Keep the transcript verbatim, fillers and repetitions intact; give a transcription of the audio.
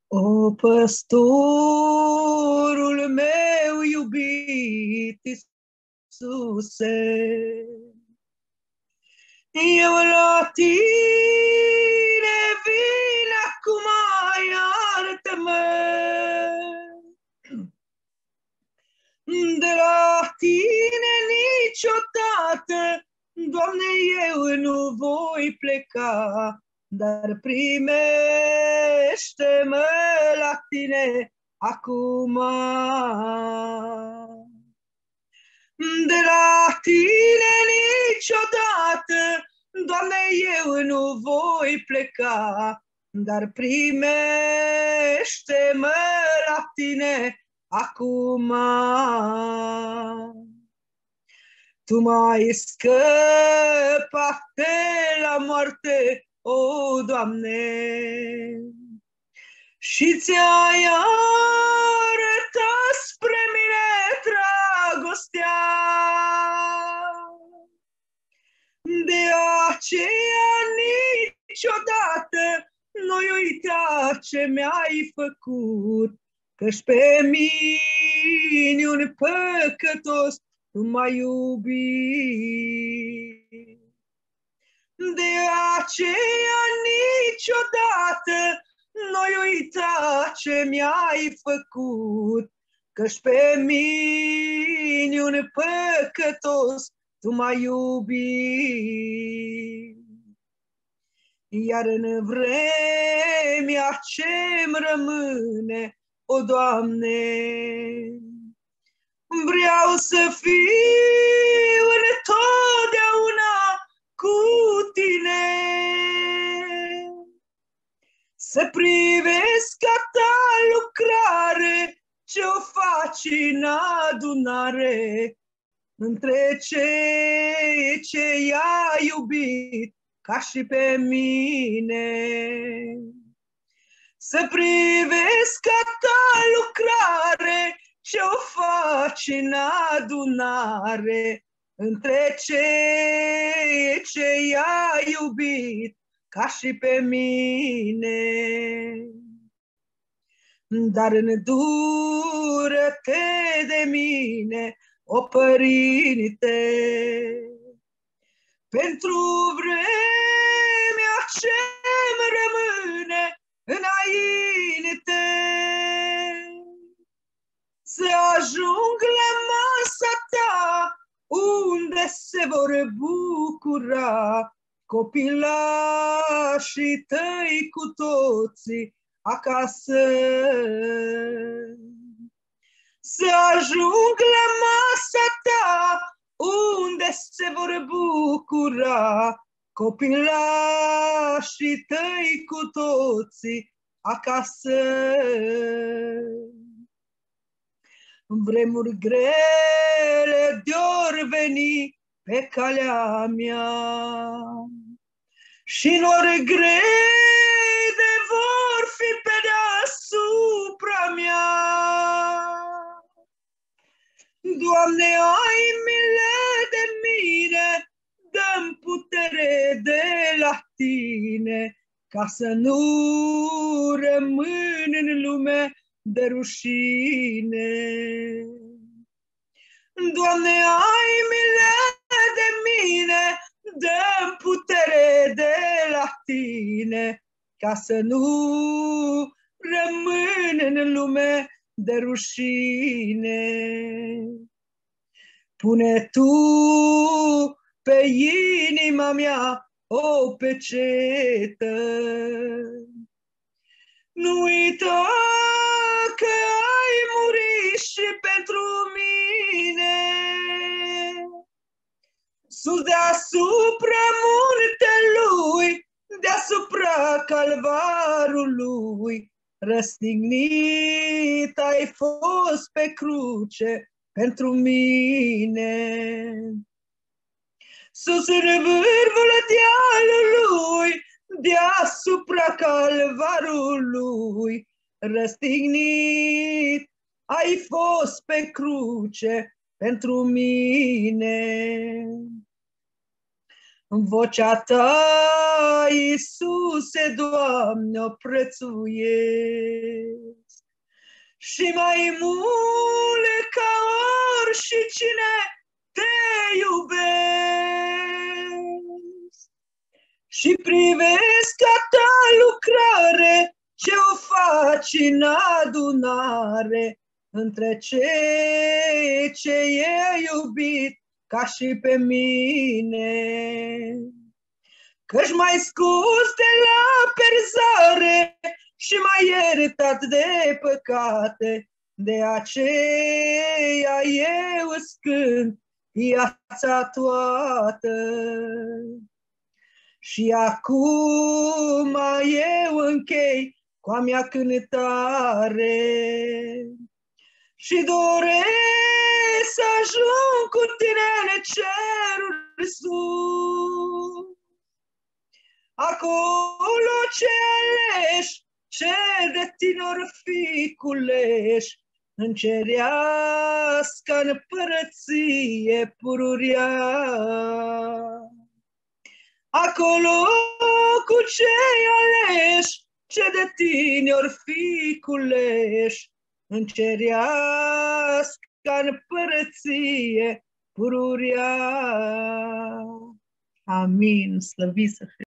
O păstorul meu iubit, Iisuse, eu la tine vin acum, iartă-mă. De la tine niciodată, Doamne, eu nu voi pleca, dar primește-mă la tine acum. De la tine niciodată, Doamne, eu nu voi pleca, dar primește-mă la tine acum. Tu m-ai scăpat de la moarte, o Doamne, și ți-ai arătat spre mine dragostea. De aceea niciodată nu-i uita ce mi-ai făcut, căci pe mine un păcătos tu m-ai iubit. De aceea niciodată nu-i uita ce mi-ai făcut, căci pe mine un păcătos tu m-ai iubit. Iar în vremea ce-mi rămâne, o Doamne, vreau să fiu întotdeauna cu Tine, să privesc a Ta lucrare ce-o faci în adunare, între cei ce i-a iubit ca și pe mine. Să privesc a Ta lucrare ce-o faci în adunare, între cei ce i-a iubit ca și pe mine. Dar îndură-te de mine, o Părinte, pentru vremea ce-mi rămâne înainte, să ajung la masa Ta, unde se vor bucura copilașii Tăi cu toții acasă. Să ajung la masa Ta, unde se vor bucura copilașii Tăi cu toții acasă. Vremuri grele de-or veni pe calea mea și nori grei de vor fi pe deasupra mea. Doamne, ai milă de mine, dă-mi putere de la Tine, ca să nu rămân în lume de rușine. Doamne, ai milă de mine, dă-mi putere de la Tine, ca să nu rămân în lume de rușine. Pune Tu pe inima mea o pecetă, nu uita că ai murit și pentru mine. Sus deasupra muntelui, deasupra calvarului, răstignit ai fost pe cruce pentru mine. Sus în vârful dealului, deasupra calvarului, răstignit ai fost pe cruce pentru mine. În vocea ta, Iisuse, Doamne, o prețuiesc. Și mai mult ca oricine te iubesc. Și privesc a ta lucrare, ce o faci în adunare, între cei ce e iubit ca și pe mine. Că-și mai scos de la perzare și mai iertat de păcate, de aceea eu îți cânt viața toată. Și acum eu închei cu a mea cântare și doresc să ajung cu tine în cerul sus. Acolo ce aleși, ce de tine or fi culeși, în cerească împărăție pururea. Acolo cu cei aleși, ce de tine or fi culeși, în cerească împărăție pururea. Amin, slăvit să fie.